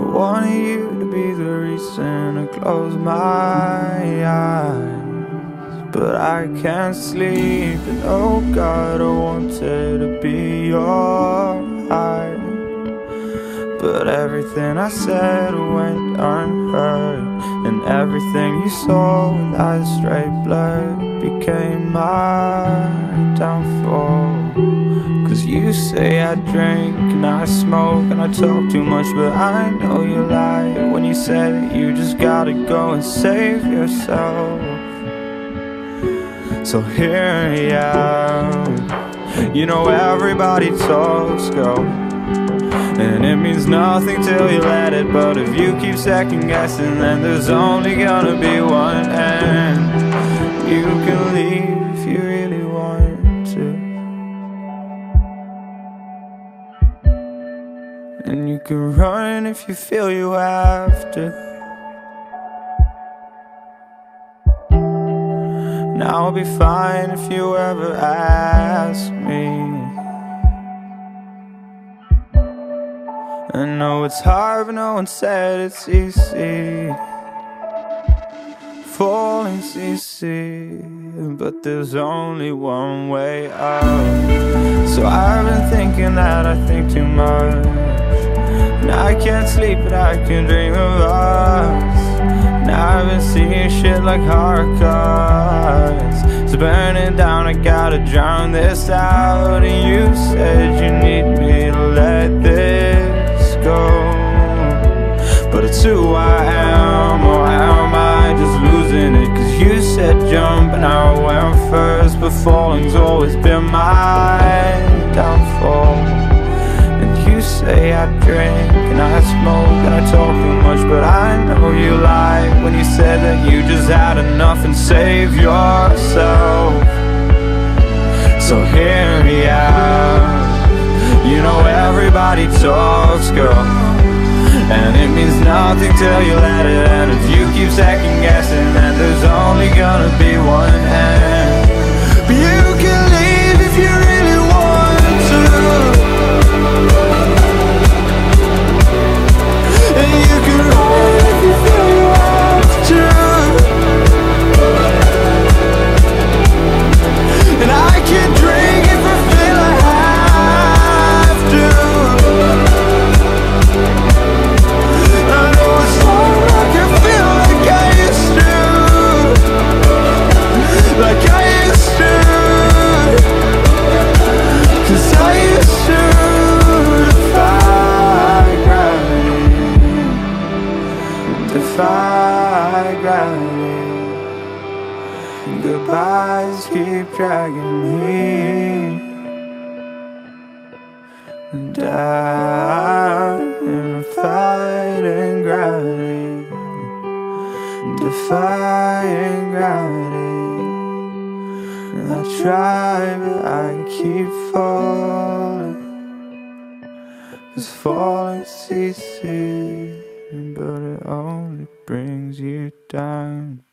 wanted you to be the reason I close my eyes, but I can't sleep. And oh God, I wanted to be your eyes, but everything I said went unheard, and everything you saw with eyes straight blurred became my downfall. Cause you say I drink and I smoke and I talk too much, but I know you lie when you say that you just gotta go and save yourself. So here I am. You know everybody talks, girl, and it means nothing till you let it. But if you keep second guessing, then there's only gonna be one end. You can leave if you really want to, and you can run if you feel you have to. Now I'll be fine if you ever ask me. I know it's hard, but no one said it's easy. Falling's easy, but there's only one way up. So I've been thinking that I think too much, and I can't sleep, but I can dream of us. Now I've been seeing shit like hard cards. It's burning down, I gotta drown this out. And you said you need me to let this go, but it's who I am, or am I just losing it? Cause you said jump and I went first, but falling's always been my downfall. And you say I drink and I smoke and I talk too much, but I know you lied when you said that you just had enough and save yourself. So hear me out. You know everybody talks, girl, and it means nothing till you let it. And if you keep second guessing, then there's only gonna be one end. But you can leave if you really want to, and you can run if you feel you have to. And I can drink if I feel I have to. I know it's hard, I can feel like I used to, like I used to. Cause I used to defy gravity, defy gravity. Goodbyes keep dragging me down in a fighting gravity, defying gravity. And I try, but I keep falling. Cause falling's easy, but it only brings you down.